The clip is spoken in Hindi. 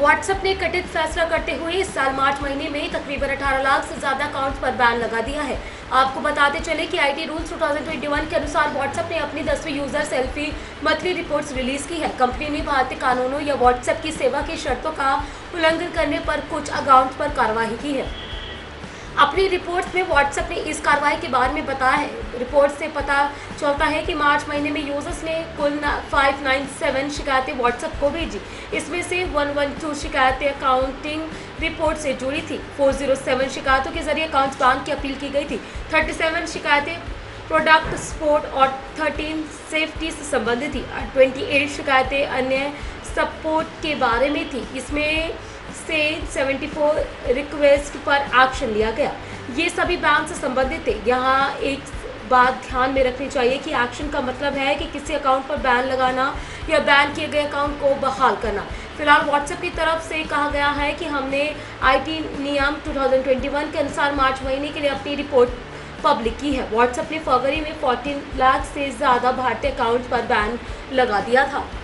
व्हाट्सएप ने कथित फैसला करते हुए इस साल मार्च महीने में तकरीबन 18 लाख से ज्यादा अकाउंट्स पर बैन लगा दिया है। आपको बताते चले कि आईटी रूल्स 2021 के अनुसार व्हाट्सएप ने अपनी 10वीं यूजर सेल्फी मंथली रिपोर्ट्स रिलीज की है। कंपनी ने भारतीय कानूनों या व्हाट्सएप की सेवा की शर्तों का उल्लंघन करने पर कुछ अकाउंट्स पर कार्रवाई की है। अपनी रिपोर्ट्स में व्हाट्सएप ने इस कार्रवाई के बारे में बताया है। रिपोर्ट से पता चलता है कि मार्च महीने में यूजर्स ने कुल 597 शिकायतें व्हाट्सएप को भेजी। इसमें से 112 शिकायतें अकाउंटिंग रिपोर्ट से जुड़ी थी। 407 शिकायतों के जरिए अकाउंट्स बैन की अपील की गई थी। 37 शिकायतें प्रोडक्ट सपोर्ट और 13 सेफ्टी से संबंधित थी। 28 शिकायतें अन्य सपोर्ट के बारे में थी। इसमें से 74 रिक्वेस्ट पर एक्शन लिया गया। ये सभी बैन से संबंधित थे। यहाँ एक बात ध्यान में रखनी चाहिए कि एक्शन का मतलब है कि किसी अकाउंट पर बैन लगाना या बैन किए गए अकाउंट को बहाल करना। फिलहाल व्हाट्सएप की तरफ से कहा गया है कि हमने आईटी नियम 2021 के अनुसार मार्च महीने के लिए अपनी रिपोर्ट पब्लिक की है। व्हाट्सएप ने फरवरी में 14 लाख से ज़्यादा भारतीय अकाउंट पर बैन लगा दिया था।